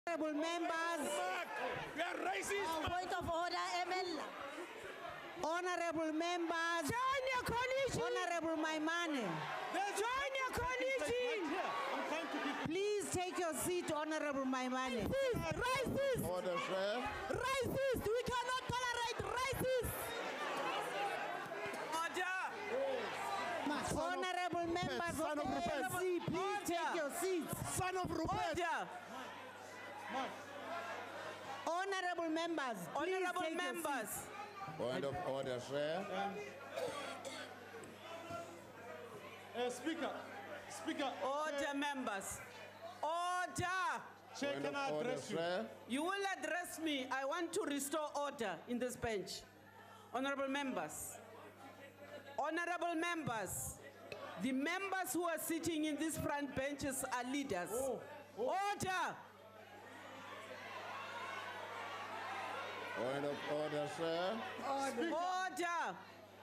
Honorable members. You are racist. Point of order, ML. Honorable members. Join your coalition. Honorable Maimane. Join your coalition. I'm trying to give. Please take your seat, Honorable Maimane. Racist. Order, sir. Racist. We cannot tolerate racist. Honorable members Son of of the Rupert. ANC, please take your seats. Son of Rupert. Honorable members, please Honorable take your members, seats. Point of order, sir. Speaker. order members, order. Chair, Point can I of order, address you? sir. You will address me. I want to restore order in this bench. Honorable members, the members who are sitting in these front benches are leaders. Order. Point of order, sir. Order.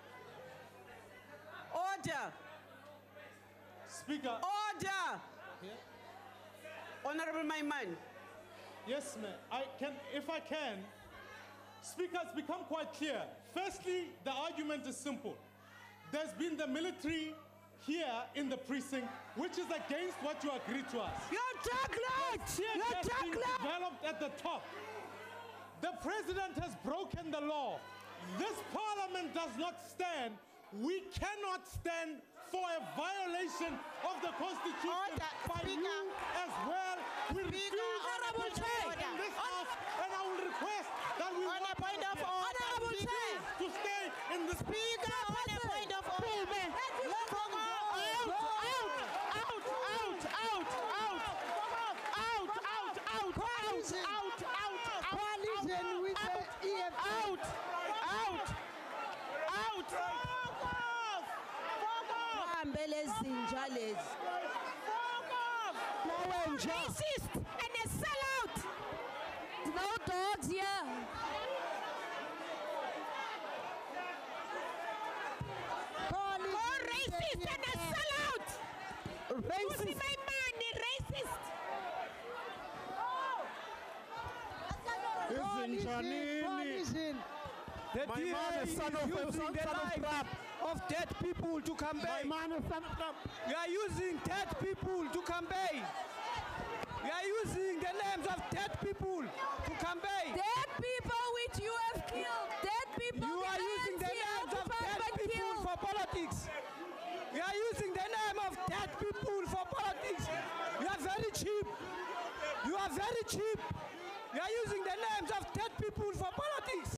Order. Speaker. Order. Honorable Maimane. Yes, ma'am. If I can. Speaker, it's become quite clear. Firstly, the argument is simple. There's been the military here in the precinct, which is against what you agreed to us. Your chocolate. Your Has been chocolate. developed at the top. The president has broken the law. This parliament does not stand. We cannot stand for a violation of the constitution Order, by Speaker. you as well. We refuse Honorable to Chair. in this house, and I will request that we On a point of order. Honorable Chair. to stay in the Speaker, on a point of order. Racist and a sellout. No dogs here. More racist and a sellout. Mmusi Maimane, racist. The DA is using the life of dead people to campaign. You are using dead people to campaign. You are using the names of dead people to campaign. Dead people which you have killed. Dead people. You are using the names of dead people for politics. You are using the name of dead people for politics. You are very cheap. You are very cheap. You are using the names of dead people for politics.